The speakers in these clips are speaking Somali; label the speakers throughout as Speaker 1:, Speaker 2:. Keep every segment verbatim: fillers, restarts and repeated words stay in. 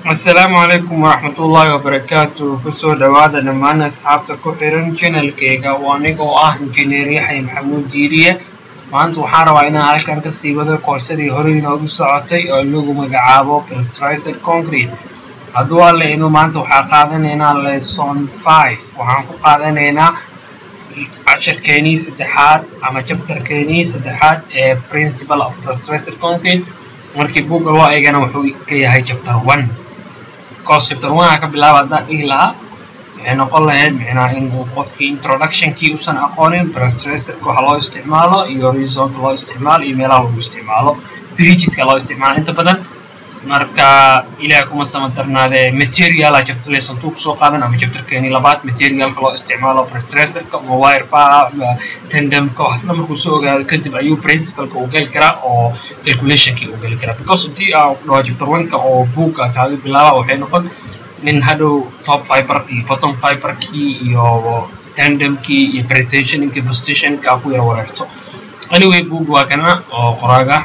Speaker 1: السلام عليكم ورحمة الله وبركاته. كسو دوادا نمانا أصحابتا كوحيران channel كيغا وانيقو آه انجينير يحيى محمود ديرية maanta waxaan rabaa inaan halkan ka sii wado koorsadii hore inoogu socotay oo lagu magacaabo Pressurized Concrete. hadduu alle inuu maanta waxaa qaadanaynaa lesson five waxaan ku qaadanaynaa casharkeenii saddexaad ama chapterkeenii saddexaad ee Principle of Pressurized Concrete. markii buugga loo eegana wuxuu ka yahay chapter one. course chapter one ka bilaabo haddaan dhihi lahaa waxay noqon lahayd micnaa in uu qofkii introductionkii usan aqoonin pressurizedka waxa loo isticmaalo iyo horizonka loo isticmaalo iyo meelaha lagu isticmaalo bridgeska loo isticmaalo inta badan. marka ilaahay kuma samadarnaadee material chapter lesson two kusoo qaadan ama chapterkeeni labaad materialka loo isticmaalo pressurizedka ama wire bar tandemka waxaasna markuu soo ogaado kadib ayuu principleka u geli karaa oo calculationkii u geli karaa because haddii aa dhaho chapter one ka oo buugga kaaga bilaaba waxay noqon nin hadhow top fiber iyo bottom fiber kii iyo tandemkii iyo pretensionkii positionka ku yara wareerto. anyway buugga waa kana oo qoraaga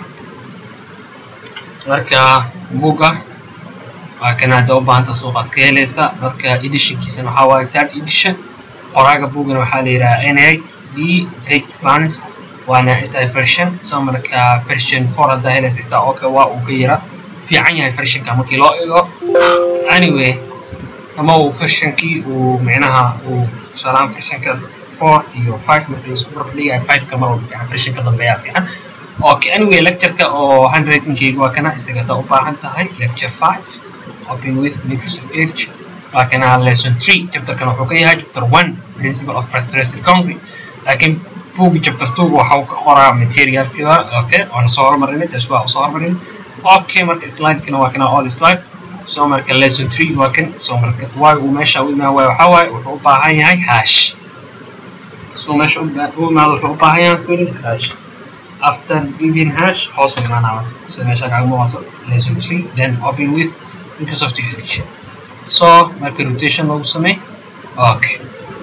Speaker 1: marka buugga waa kana hadda u baahanta suuqaad ka helaysa. marka editionkiisana waxaa waaye third edition. qoraaga buuggana waxaa la yidhaha n a d h barnes waana s i version. so marka version four haddaa helaysa xitaa okay waa uu ka yara fiican yahay versionka markii loo eego. anyway ama uu versionkii uu micnaha uu tusaalahaan versionka four iyo five markii isku barbardhigayo five ka mar walba fiican versionka dambeeyaa fiican. okay anyway lectureka oo handwritingkeyga waa kana isagata u baahan tahay lecture five open with Microsoft Edge waa kana lesson three. chapterkana wuxuu ka yahay chapter one Principle of Pressurized Concrete. laakiin buugga chapter two waxa uu ka qoraa materialkida okay waana soo hormarinay taas waa usoo hormarin. okay marka slidekana waa kana all slide. so marka lesson three waa kan so marka waa uu meesha u imaan waayo waxaa waaye wuxuu u baahan yahay hash. so meesha u imaado wuxuu u baahan yahay hash. after giving hash hoos u imaanaa so meesha kaaga muuqato lesson three then open with Microsoft Edge. so marka rotation lagu sameey okay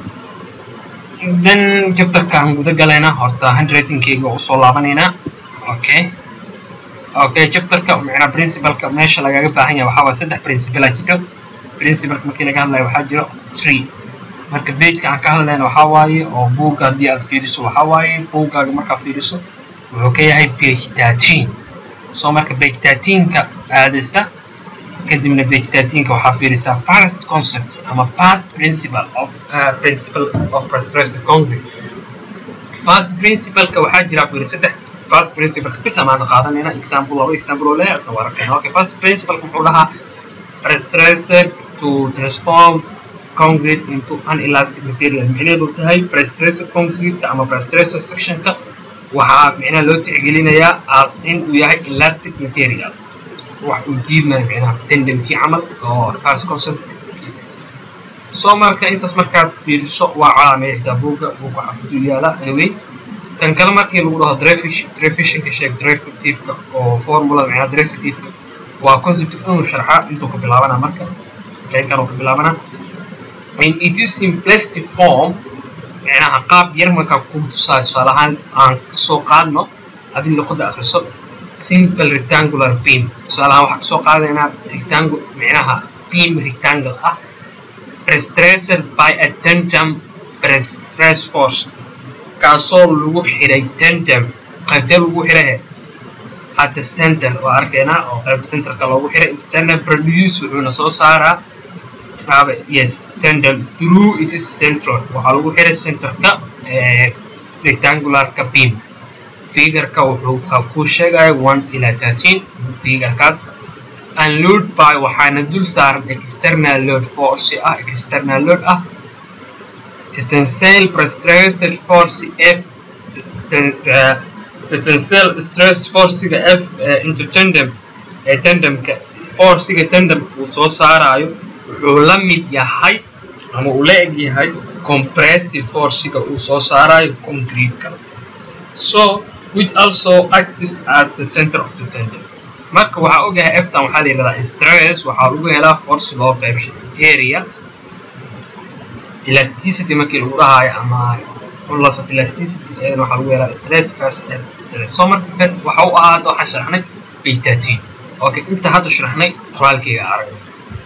Speaker 1: then chapterkaan guda galaynaa horta handwritingkeyga usoo laabanaynaa. okay okay chapterka macnaa principleka meesha lagaga baahan yahay waxaa waaye saddex principle aa jiro. principleka markii laga hadlayo waxaa jiro three. marka pageka aan ka hadlayna waxaa waaye oo buugga haddii aad fiiriso waxaa waaye buuggaaga markaa fiiriso wuxuu ka yahay page thirteen. so marka page thirteen-ka aadaysa kadibna page thirteen-ka waxaa fiirisaa first concept ama first principle of uh, principle of pressurized concrete. first principle-ka waxaa jira fiiri saddex first principle bisa maanta qaadanayna example laba example oo leeyahay asoo arkayna. okay first principle wuxuu dhahaa pressurized to transform concrete into an elastic material. micnaheedu tahay pressurized concrete ama pressurized section-ka waxaa micnaha loo tixgelinayaa as in uu yahay elastic material wax uu jiidnayo micnaha tandemkii camal oo first concept. so marka intaas markaad fiiriso waa calaamada buugga buugga xafiduu yaala. anyway kan kale markii lagu dhaho derivationka sheeg derivativeka oo formula micnaha derivativeka waa concept inuu sharxa intuu ka bilaabana marka qaybkan uu ka bilaabana in it is simplistic form micnaha qaab yar markaa ku tusaay tusaale ahaan aan kasoo qaadno adin luqada akhriso simple rectangular beam. tusaale ahaan waxaa kasoo qaadaynaa rectangle micnaha beam rectangle ah pressurized by a tandem press force kaasoo lagu xiray tandem qaybtee lagu xiray at the center waa arkaynaa oo qayb centerka loogu xiray inta tandem produce wuxuuna soo saaraa aba yes tandem through it is central waxaa lagu xiray centerka rectangularka beam. figureka wuxuu ka ku sheegaya one ilaa thirteen figurekaas and load by waxaana dul saaran external load force ah external load ah tensile pressurized force F tensile stress force-ga F into tandem ee tandemka force-ga tandemka uu soo saarayo wuxuu la mid yahay ama uu la eg yahay compressive force-ga uu soo saarayo concrete-ka. so which also acts as the center of the tandem. marka waxaa ogahay F-tan waxaa la yidhahdaa stress waxaa lagu helaa force loo qaybshay area elasticity markii lagu dhahayo ama loss of elasticity iyadana waxaa lagu helaa stress first stress. so marka waxa u ahaata waxaan sharaxnay page thirteen. okay inta hadda sharaxnay qoraalkeyga arag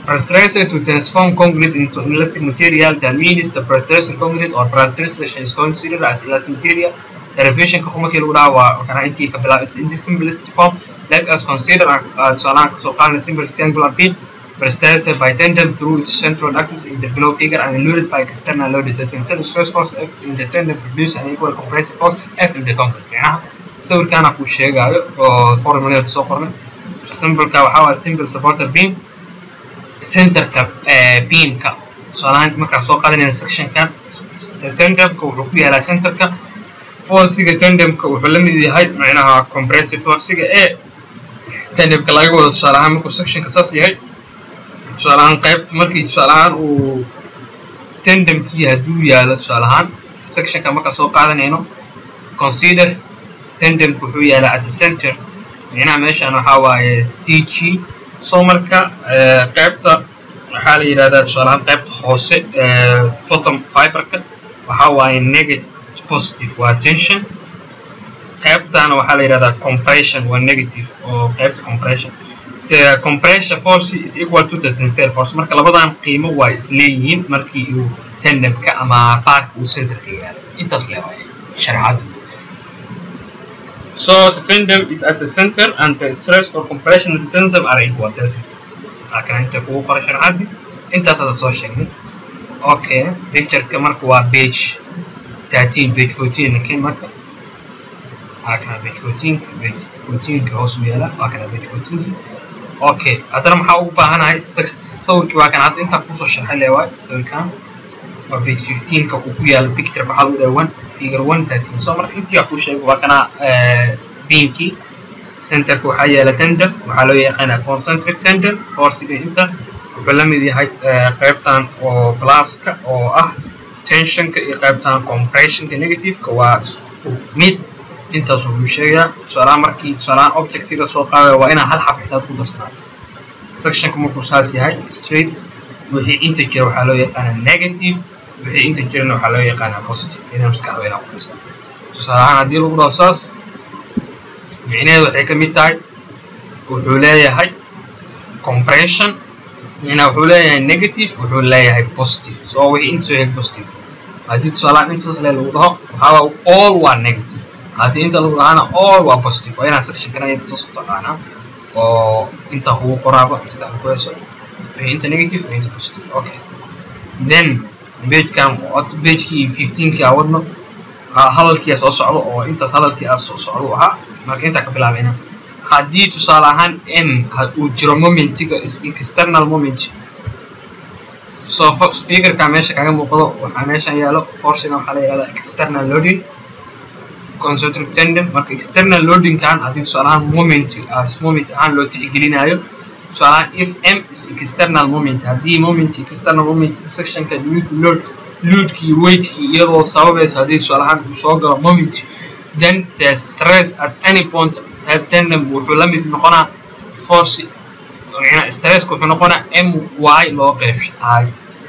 Speaker 1: Pressurization to transform concrete into elastic material. That means the pressurization concrete or pressurization is considered as elastic material. Derivation ka kuma kii lagu dhaha waa kana intii ka bilaab it's in the simplest form. Let us consider uh, tusaalahan kasoo qaadana simple rectangular beam pressurized by tandem through its central axis in the below figure and loaded by external load. The tensile stress force F in the tandem produce an equal compressive force F in the concrete. يعني sawirkan aan ku sheegayo oo formula soo qornay simple ka waxa waa simple supported beam center ka beam ka tusaalahan marka soo qaadanayna section kan tandem ka wuxuu ku yaalaa center ka force ga tandem ka wuxuu la mid yahay macnaha compressive force ga ee tandem ka laga wado tusaalahan markuu section ka saas yahay tusaalahan qaybta markii tusaalahan uu tandem kii haduu yaalo tusaalahan section ka marka soo qaadanayno consider tandem wuxuu yaalaa at the center macnaha meeshan waxa waaye C G soo marka qaybta waxa la yiraahdaa tusaalahan qaybta hoose bottom fiber ka waxa waaye negative positive waa tension qaybtana waxa la yiraahdaa compression waa negative oo qaybta compression the compression force is equal to the tensile force marka labadan qiimo waa isleeyihiin markii uu tandem ka ama qaarka uu center ka yaalo intaas leeyahay sharaxaad. So the tandem is at the center and the stress or compression of the tandem are equal. That's it. I can enter for correction عادي. أنت هذا صار شيء. Okay. Picture كمان هو page thirteen, page fourteen. لكن ما كان. هكذا page fourteen, page fourteen كهوس ويلا. هكذا page fourteen. Okay. هذا ما حاول بهنا هاي سوي كوا كان عاد أنت كوسو شرح لي واحد سوي كان. page fifteen كوكويا البيكتشر بحاول ده one figure one thirteen. So مرة أنت يا كوشة وكنا بينكي center كوحية لتندم وحلوية قنا concentric tendon force أنت وبلمي دي هاي قيبتان أو بلاس كا أو أه tension كقيبتان compression كنيجاتيف كوا mid أنت صوب شيء صار مركي صار object كده صوقة وأنا هل حب حساب كده صار section كمكوساسي هاي straight وهي integer وحلوية قنا negative وهي integer وحلوية قنا positive هنا مسكها وين أقصد صار أنا دي لو رصاص معناه waxay ka mid tahay wuxuu leeyahay compression ina wuxuu leeyahay negative wuxuu leeyahay positive so wixii inta yahay positive hadii tusaale inta soo lagu dhaho waxa all waa negative hadii inta lagu dhahana all waa positive waa ina section kana inta soo taqaana oo inta uu qoraabo iska ku inta negative inta positive okay then page kan page ki fifteen ki awadno hadalkii soo socdo oo intaas hadalkii soo socdo aha marka inta ka bilaabeyna hadii tusaale ahaan m uu jiro momentiga external moment so speaker ka meesha kaga muuqdo waxa meesha yaalo forcing waxa la yiraahdaa external loading concentric tendon marka external loading kan hadii tusaale ahaan moment as moment aan loo tixgelinayo tusaale ahaan if m is external moment hadii moment external moment section ka load load ki weight ki iyadoo sababaysa hadii su'aalahan uu soo galo moment then the stress at any point that tandem wuxuu la mid noqonaa force yani stress ku wuxuu noqonaa m y loo qeybshay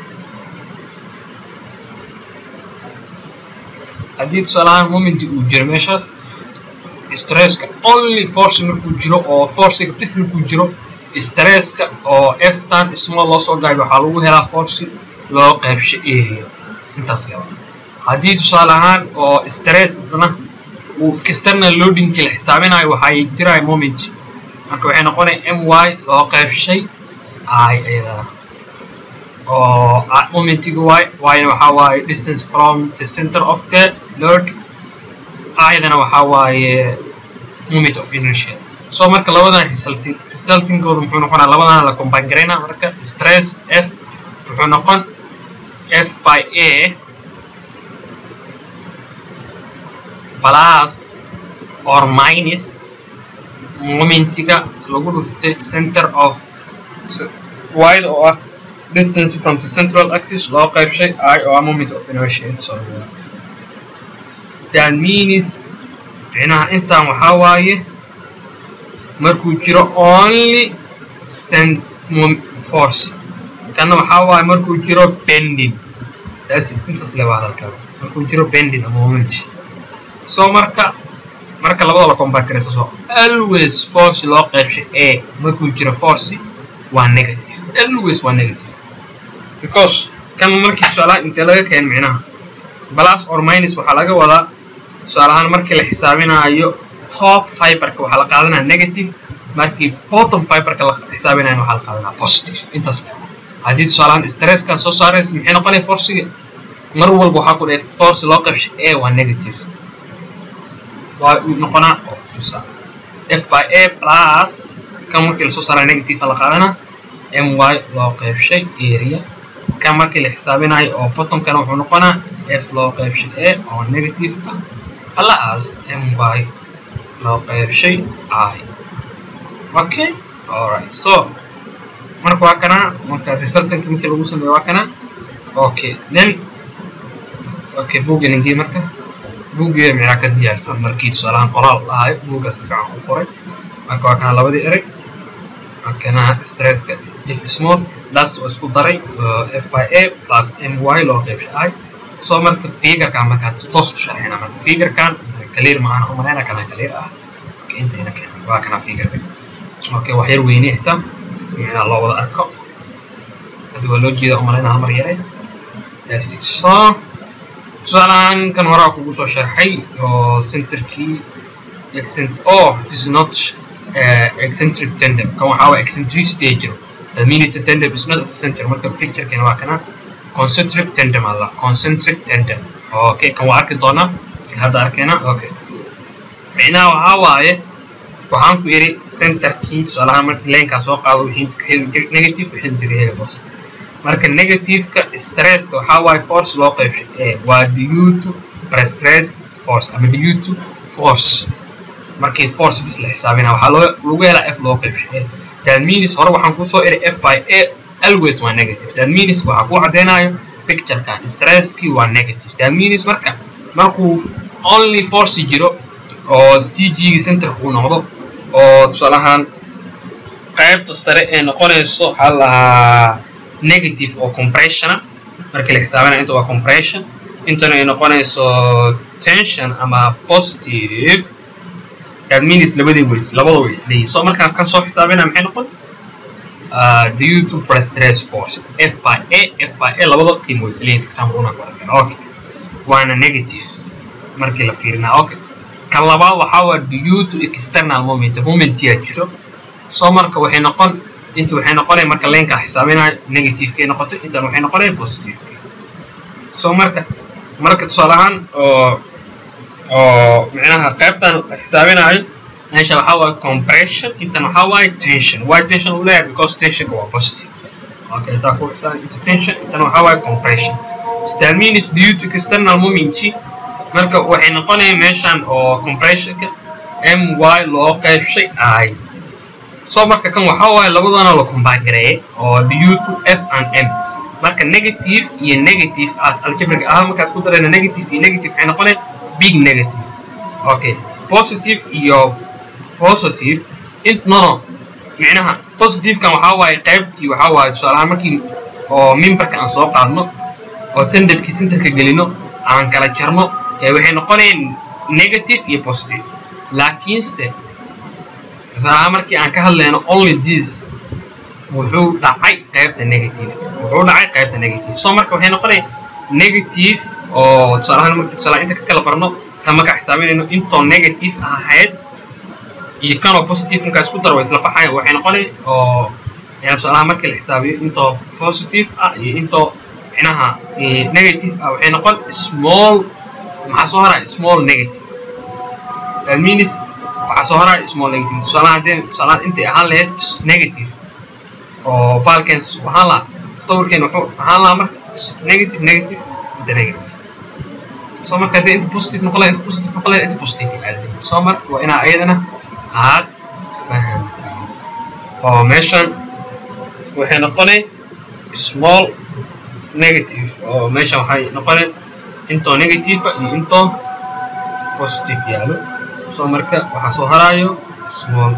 Speaker 1: hadii su'aalahan moment uu jiro meeshaas stress ka only force markuu jiro oo force ka bis markuu jiro stress ka oo f tan small loo soo gaabiyo waxa lagu helaa force loo qeybshay area intaas leeyahay hadii tusaale ahaan oo stress isna uu external loading kala xisaabinayo waxay jiray moment marka waxay noqonaysaa my loo qeybshay i ayada oo momentiga y y waxa waaye distance from the center of the load ayadana waxa waaye moment of inertia so marka labadan resulting resulting goodu muxuu noqonaa labadan la combine gareena marka stress f wuxuu noqon f by a plus or minus momentiga lagu dhuftay center of y or distance from the central axis loo qaybshay I or moment of inertia so that means ina intaan waxa waaye markuu jiro only cent force kana waxa waaye markuu jiro bending that's it intaas la wada halka markuu jiro bending moment so marka marka labada la combine karayso so always force loo qaybshay a markuu jiro force waa negative always waa negative because kan markii tusaalaha inta laga keen micnaha plus or minus waxa laga wadaa tusaalahan markii la xisaabinayo top fiberka waxa la qaadanaa negative markii bottom fiberka la xisaabinayo waxa la qaadanaa positive intaas hadii tusaalahan stress ka soo saaraysa maxay noqonay force mar walba waxa ku dhahay force loo qaybshay a waa negative waa noqonaa tusaale f by a plus kan markii la soo saaray negative la qaadanaa my loo qaybshay area kan markii la xisaabinayo oo bottom kana wuxuu noqonaa f loo qaybshay a oo negative ah plus my loo qaybshay I okay all right so marka waa kana marka resultant markii lagu sameeyo waa kana okay then okay buuggan intii marka buugga maxaa ka diyaarsan markii tusaalahan qoraal ahay buugga si fiican u qoray marka waa kana labadii erey kana stress ka if small that's what's ku daray f by a plus my loo qaybshay I so marka figure kan marka toos u sharxina marka figure kan clear ma aha umarayna kana clear ah inta ina kan waa kana figure okay wax yar weyn ixta sina loo wada arko hadii loo jeedo umarayna mar yare that's it so tusaalahan kan hore kugu soo sharxay oo center key accent oh this is not uh, eccentric tandem kan waxa waa eccentricity jiro that means the tandem is not at the center marka picture kan waa kana concentric tandem alla concentric tandem okay kan waa arki doona si hada arkayna okay macnaha waxa waaye waxaan ku yiri center key tusaalahan marka leenka soo qaado wixii negative wixii jiray positive marka negative ka stress ka waxa waaye force loo qaybshay ee waa due to stress force ama due to force markii force bis la xisaabina waxa loo lagu helaa f loo qaybshay that means hore waxaan ku soo iri f by a always waa negative that means waxa ku cadeynayo picture kan stress ki waa negative that means marka markuu only force jiro oo cg center ku noqdo oo tusaalahan qaybta sare ee noqonayso hal negative or compression markii la xisaabinayo inta waa compression intana ay noqonayso tension ama positive that means labadii ways labada ways leeyahay so marka kan soo xisaabinaa maxay noqon uh due to stress force f by a f by a labada qiim ways leeyahay example una ku arkaan okay waana negative markii la fiirina okay kan labaad waxa waa due to external moment moment ya jiro so marka waxay noqon inta waxay noqonay marka leenka xisaabinayo negative ka noqoto inta waxay noqonay positive so marka marka tusaalahan oo oo macnaha qaybtan xisaabinayo meesha waxa waa compression inta waxa waa tension why tension u leeyahay because tension waa positive okay ta ku xisaab inta tension inta waxa waa compression so that means due to external moment marka waxay noqonay meeshan oo compression ka my loo qaybshay I so marka kan waxa waa labadana la combine gareeyay oo due to f and m marka negative iyo negative as algebraic ah marka isku darayna negative iyo negative ay noqonay big negative okay positive iyo positive int no no macnaha positive kan waxa waa qaybtii waxa waa tusaalaha markii oo memberka aan soo qaadno oo tandemkii centerka gelino aan kala jarno ee waxay noqonayaan negative iyo positive laakiin se sa'a markii aan ka hadlayno only this wuxuu dhacay qaybta negative wuxuu dhacay qaybta negative so marka waxay noqonay negative oo tusaalahan markii tusaalaha inta ka kala barno kama ka xisaabinayno into negative ahayd iyo kan oo positive marka isku dar way isla baxay waxay noqonay oo yani tusaalaha markii la xisaabiyo into positive ah iyo into macnaha negative ah waxay noqon small maxaa soo haray small negative that means waxa soo haray small negative tusaalaha hadii tusaalaha inta ahaan lahayd negative oo balkan subhanallah sawirkan wuxuu ahaan lahaa marka negative negative the negative so marka hadii inta positive noqon lahayd inta positive noqon lahayd inta positive yahay so marka waa ina ayadana aad fahantaa oo meeshan waxay noqonay small negative oo meeshan waxay noqonay into negative iyo into positive yaalo so marka waxa soo harayo small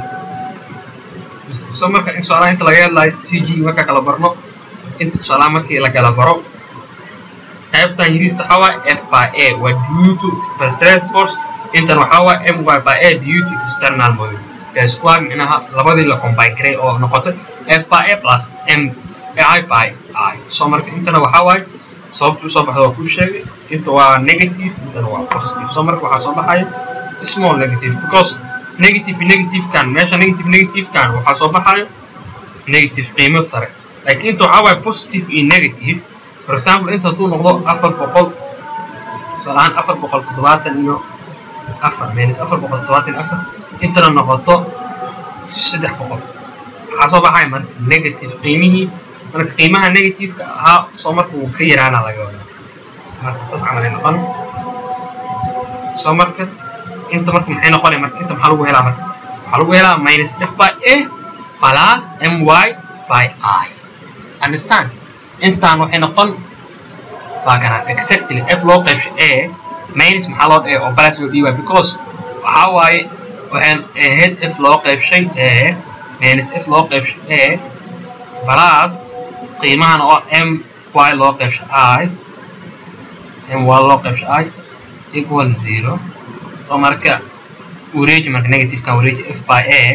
Speaker 1: so marka in soo inta laga hadlayo cg marka kala barno inta tusaale markii la kala baro qaybtan yirista waxa waa f by a waa due to stress force inta waxa waa my by a due to external moment that's why معناها labadii la combine garay oo noqotay f by a plus m I by I so marka intana waxa waay sababtu soo baxdo ku sheegay inta waa negative intana waa positive so marka waxa soo baxay small negative because negative negative kan meesha negative negative kan waxa soo baxay negative qiimo sare laakiin inta waxa waay positive iyo negative for example inta tuu noqdo afar boqol salaan afar boqol toddobaatan iyo afar minus afar boqol toddobaatan afar intana noqoto saddex boqol waxa soo baxay man negative qiimihii marka qiimaha negative ka ahaa soo marka uu ka yaraana laga wadaa marka saas camal noqon soo marka inta marka maxay noqonay marka inta maxaa lagu helaa marka waxaa lagu helaa minus f by a plus my by I understand intaan waxay noqon baa kana exactly f loo qaybsho a minus maxaa loo dhigay oo plus loo dhiibay because waxa waaye waxaan ahayd f loo qaybshay a minus f loo qaybshay a plus qiimahan oo m y loo qaybshay I m y loo qaybshay I equal zero oo marka wareej marka negative kan wareej f by a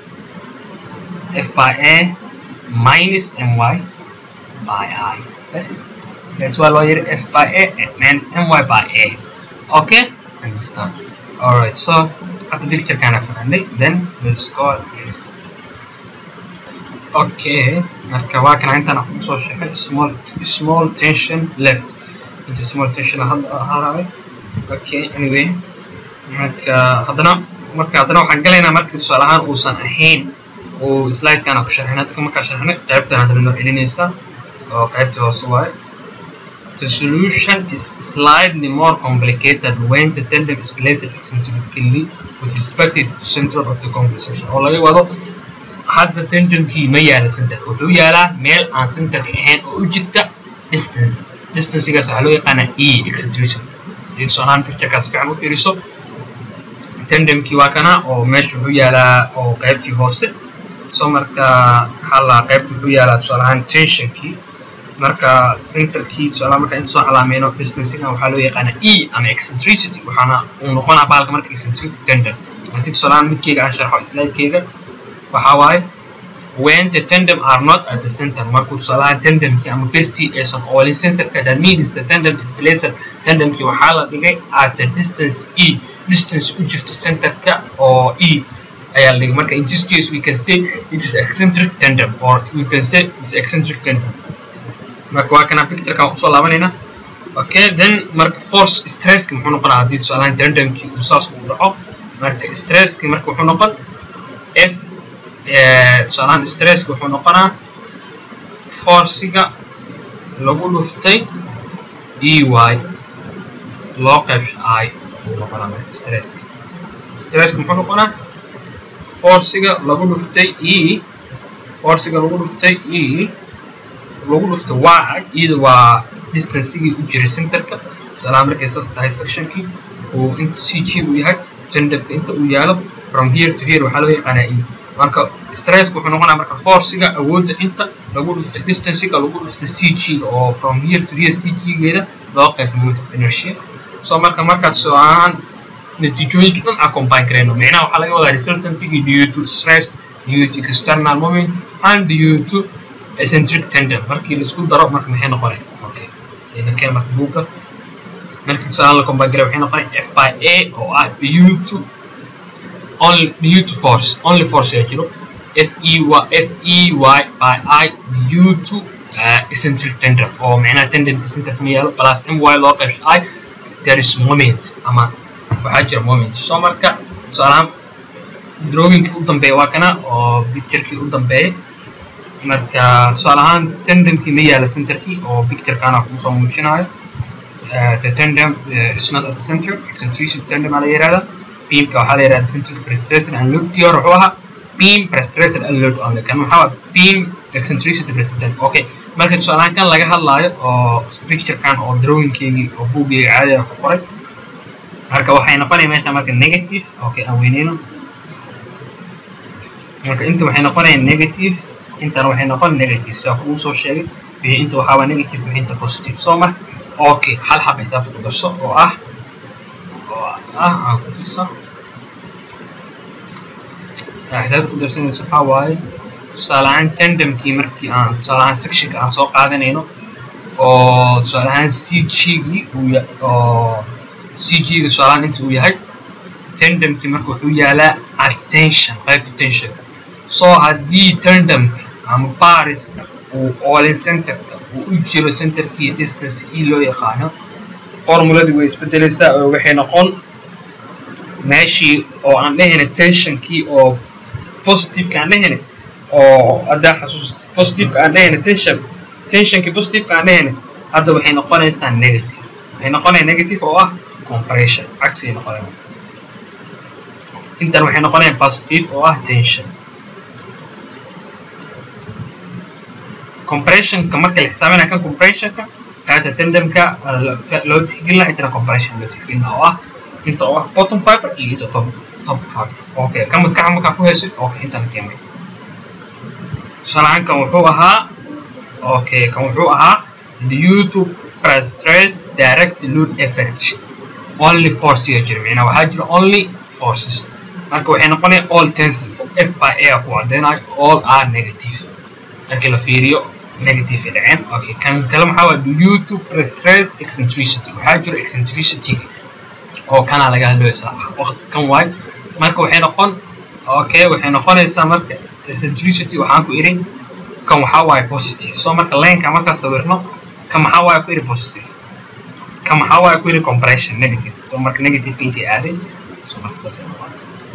Speaker 1: f by a minus my by I that's it that's why lawyer f by a minus my by a okay understand alright so at the picture kind of friendly then let's go next okay marka waa kan inta aan soo sheegay small small tension left into small tension haraay okay anyway marka hadana marka hadana waxaan galaynaa marka su'aal ahaan uusan ahayn oo slide kana ku sharxnaa dadka marka sharxnaa qaybta hadana noo celinaysa oo qaybta hoose waay the solution is slightly more complicated when the tendon is placed eccentrically with respect to the center of the conversation oo laga wado hadda tendonkii ma yaala center wuxuu yaalaa meel aan centerka ahayn oo u jirta distance distanceigaas waxaa loo yaqaanaa e eccentricity hadii soonaan picturekaas fiican u fiiriso tendonki waa kana oo meesha wuxuu yaalaa oo qaybtii hoose soo marka hala qaybtii wuxuu yaalaa tusaalahaan tensionkii marka centerkii tusaalahaan marka inta soo calaameeno distanceiga waxaa loo yaqaanaa e ama eccentricity waxaana uu noqonaa baalka marka eccentric tendon hadii tusaalahaan midkeyga aan sharxo slidekeyga waxa waaye when the tendon are not at the center markuu tusaalahaan tendonki ama birtii aysan oolin centerka that means the tendon is placed tendonki waxaa la dhigay at the distance e distance u jirto centerka oo e ayaa la dhigay marka in this case we can say it is eccentric tendon or we can say it's eccentric tendon marka waa kana picturekan usoo laabanayna okay then marka force stresski muxuu noqonaa haddii tusaalahaan tendonki uu saas u dhaco marka stresski marka wuxuu noqon f tusaalahaan stresski wuxuu noqonaa forciga lagu dhuftay e y loo qaybsho I uu noqonaa stresski stresski muxuu noqonaa forciga lagu dhuftay e forciga lagu dhuftay e lagu dhuftay y iyada waa distancegii u jiray centerka tusaalahaan markay saas tahay sectionkii uu inta c g uu yahay tendonka inta uu yaalo from here to here waxaa loo yaqaanaa e marka stressku wuxuu noqonaa marka forciga awoodda inta lagu dhuftay distancega lagu dhuftay c g oo from here to here c g geeda loo qaybsay moment of inertia so marka markaad soo ahaan natiijooyinka dhan aan combine karayno micnaha waxaa laga wadaa resultantigi due to stress due to external moment and due to eccentric tendon markii la isku daro marka maxay noqonay okay ina keen marka buuga markii tusaale la combine garay waxay noqonay f by a oo ah due to only due to force only force ee jiro f e y f e y by I due to uh, eccentric tendon oo macnaha tendon center ma yaalo plus my loo qaybsho I there is moment ama waxaa jira moment soo marka tusaalahaan drawingkii u dambeeya waa kana oo picturekii u dambeeyay marka tusaalahaan tendonkii ma yaala centerkii oo picturekana kusoo muujinayo the tendon uh, is not at the center eccentricity tendon aa la yihahdaa beamka waxaa la yihahdaa central prestressor and load kii hore wuxuu ahaa beam prestressor and load only kan waxaa beam eccentricity prestressor okay marka tusaalahaan kan laga hadlaayo oo picturekan oo drawingkeygii oo buuggeega caadiga ku qoray marka waxay noqonaya meesha marka negative okay aan weyneyno marka inta waxay noqonaya negative intana waxay noqon negative sidaa kugu soo sheegay wixii inta waxaa waa negative wixii inta positive soo marka okay hal xab xisaabta ku darso oo ah oo ah aan ku tusa أحداث قدر سنة سبحان واي تصالحان تندم كي مركي آن تصالحان سكشك آن سوق قادنينو أو تصالحان سي جي ويا أو سي جي تصالحان أنت وياهاي تندم كي مركو ويا لا attention غير attention so هدي تندم عم بارس وأول سنتر وأجيرو سنتر كي distance إلو يقانو فورمولا دي ويسبدل سا وحين نقول ماشي أو عن لهنا tension كي أو positive كان لهنا أو أدا حسوس positive كان لهنا tension tension كي positive كان لهنا هذا وحين نقول إنسان negative وحين نقول negative أو compression عكسي نقول أنت وحين نقول positive أو tension compression كمركز الحسابنا كان compression كا كانت تندم كا لو تحقلنا إنتنا compression لو تحقلنا أو أنت أو bottom fiber إيه إنت top top fiber أوكي كم مسكح عمك أكو هالشيء أوكي أنت نكمل صراحة كم وحوها أوكي كم وحوها due to stress direct load effect only force يجري معنا وهاجر only forces marka waxay noqonay all tensile F by A ku cadeenay all are negative marka la fiiriyo negative dhaceen okay kan kala maxaa waa due to stress eccentricity waxa jiro eccentricity oo kana laga hadlo isla waqti kan waay marka waxay noqon okay waxay noqonaysaa marka eccentricity waxaan ku irin kan waxa waay positive so marka line ka marka sawirno kan maxaa waay ku irin positive kan maxaa waay ku irin compression negative so marka negative intii aaday so marka saasay noqon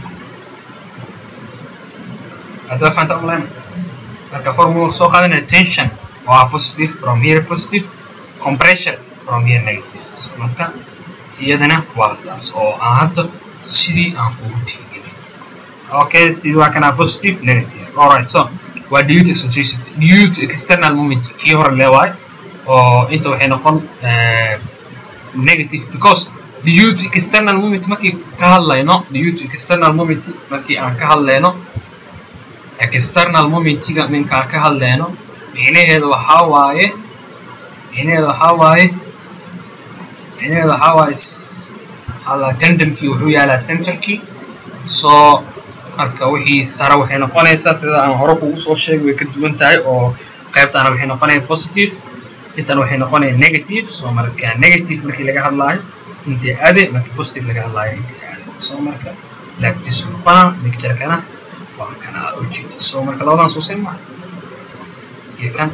Speaker 1: هذا فانت أولاً marka formula soo qaadana tension waa positive from here positive compression from here negative marka iyadana waa taas oo aan hadda sidii aan ugu tiigin okay sidii waa kana positive negative all right so waa due to eccentricity due to external moment kii hore leeyahay oo inta waxay noqon negative because due to external moment markii ka hadlayno due to external moment markii aan ka hadlayno external momentiga minka ka hadlayno micnaheedu waxa waaye micnaheedu waxa waaye micnaheedu waxa waaye ala tandemkii wuxuu yaalaa centerkii soo marka wixii sare waxay noqonaysaa sida aan hore kugu soo sheegay way ka duwan tahay oo qaybtaana waxay noqonaysaa positive intan waxay noqonaysaa negative soo marka negative markii laga hadlaayo intii aade markii positive laga hadlaayo intii aade soo marka like this one mixture kana وكان أوجد سو مركز لوضع سوسين ما يكن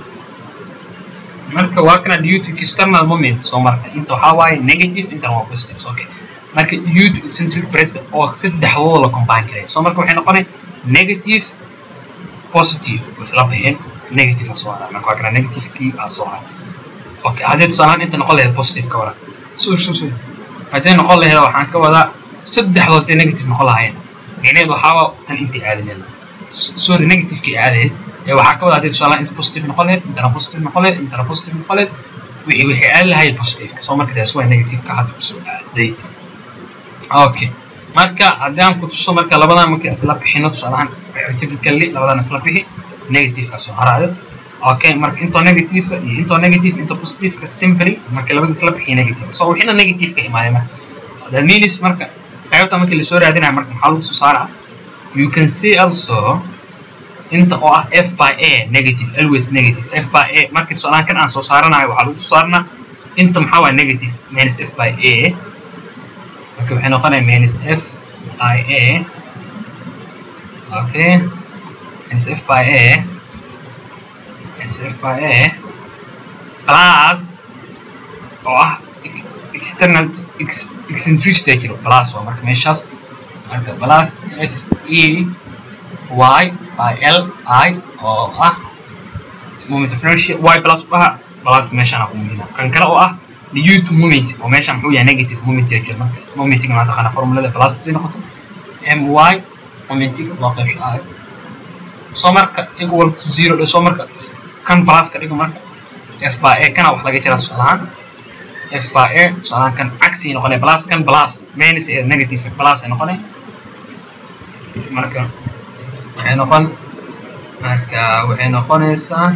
Speaker 1: مركز واكنا due to external moment سو مركز إنتو هواي negative إنتو هو positive أوكي مركز due to eccentric pressure أو سد دحوه ولا combine كده سو مركز وحين نقول negative positive بس لا بهين negative أصوات مركز واكنا negative كي أصوات أوكي هذا تصالحان إنت نقول له positive كورا سو سو سو هذا نقول له وحين كودا سد دحوه negative نقول له هين يعني هذا حاول تن أنت عادي لنا سوري نيجاتيف كي عادي هو حكوا هذا إن شاء الله أنت بوزيتيف نقلل أنت أنا بوزيتيف نقلل أنت أنا بوزيتيف نقلل وهي وهي أقل هاي البوزيتيف كسوما كده سواء نيجاتيف كحد بسوي عادي أوكي مركا عديان كنت شو مركا لبنا ممكن أسلب حينه تصالحان يعتبر كلي لبنا نسلب به نيجاتيف كسو هراده أوكي مركا أنتو نيجاتيف أنتو نيجاتيف أنتو بوزيتيف كسيمبلي مركا لبنا نسلب حين نيجاتيف سو حين نيجاتيف كإيمانه هذا مينيس مركا قاعدة مثل اللي سوري عندنا مركب حلو سعرة you can see also أنت أو F by A negative always negative F by A مركب سؤالنا كان عن صارنا وحلو صارنا أنت محاول negative minus F by A مركب إحنا قلنا minus F by A أوكي minus F by A minus F by A plus أو external eccentricity كيلو بلاس ومرك ميشاس مرك بلاس F E Y by L I أو أه moment of inertia Y بلاس بها بلاس ميشان أقوم هنا كان كلا أو أه due to moment وميشان هو يعني negative moment يجي مرك moment كمان تخنا فورمولا ده بلاس تيجي نقطة M Y moment كده واقف I so مرك equal to zero so مرك كان بلاس كده مرك F by A كان أوحلا جت على السؤال F by A soalnya kan aksi نقول plus kan plus minus negative plus نقول مركا نقول مركا ونقول إنسان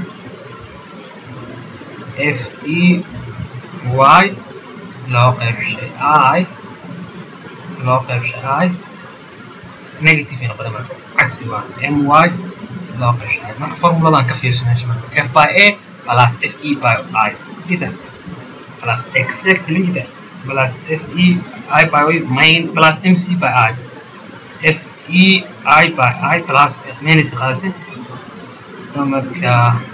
Speaker 1: F E Y لو قف شيء I لو قف شيء I negative ina qadama عكسي waa my loo qeexay marka formuladan ka fiirsanayso marka f by a plus fe by I كده plus exactly كده plus fe I by main plus mc by I fe I by I plus minus قادته so marka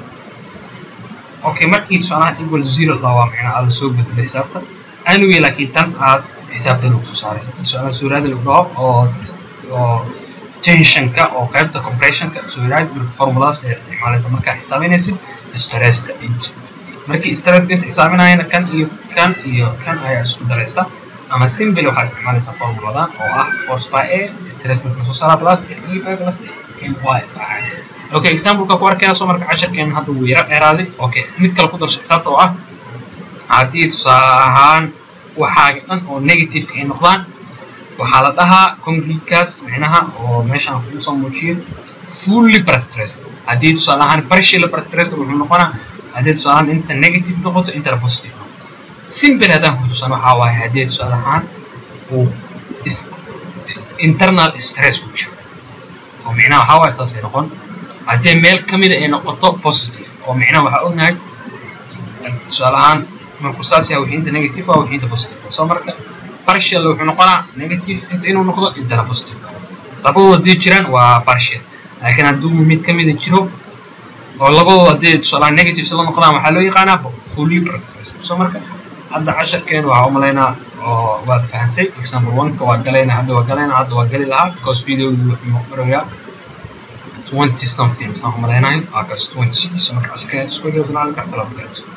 Speaker 1: okay markii tusaalaha equal zero loo macna aad soo beddelay xisaabta anyway laakiin tan aad xisaabta lagu soo saarayso tusaalaha suurada lagu dhaaf oo oo tension ka oo qaybta compression ka suurada formulaas ee isticmaalaysa marka xisaabinaysid stress ka inta markii stress ka xisaabinayna kan iyo kan iyo kan ay isku daraysa ama simple waxa isticmaalaysa formuladan oo ah force by a stress marka soo saara plus fe by plus my by okay example ka ku arkayna soo marka casharkeen hadda wuu yara dheeraaday okay mid kale ku darso xisaabta oo ah haddii tusaalahaan waxaa dhan oo negative ka ay noqdaan waxaa la dhahaa concrete-kaas micnaha oo meeshaan ku soo muujiyo fully stress haddii tusaalahaan partial stress wuxuu noqonaa haddii tusaalahaan inta negative noqoto inta positive simple haddaan ku tusano waxaa waaye haddii tusaalahaan uu internal stress ku jiro oo micnaha waxaa waaye saasay noqon haddii meel ka mid ay noqoto positive oo micnaha waxaa ognahay tusaalahaan markuu saas yahay wixii inta negative ah wixii inta positive soo marka partial wuxuu noqonaa negative inta inuu noqdo inta positive labadooda hadii jiraan waa partial laakiin hadduu mid ka mid jiro oo labadooda hadii tusaalahaan negative soo noqdaan waxaa loo yaqaanaa fully stress soo marka hadda casharkeen waxaa u malaynaa oo waad fahantay example one ka waa galaynaa hadda waa galaynaa hadda waa gali lahaa because video wuxuu noqonayaa twenty something soo malaynaa waa kas twenty six marka casharkeen isku dhigay finaalka kala gaarto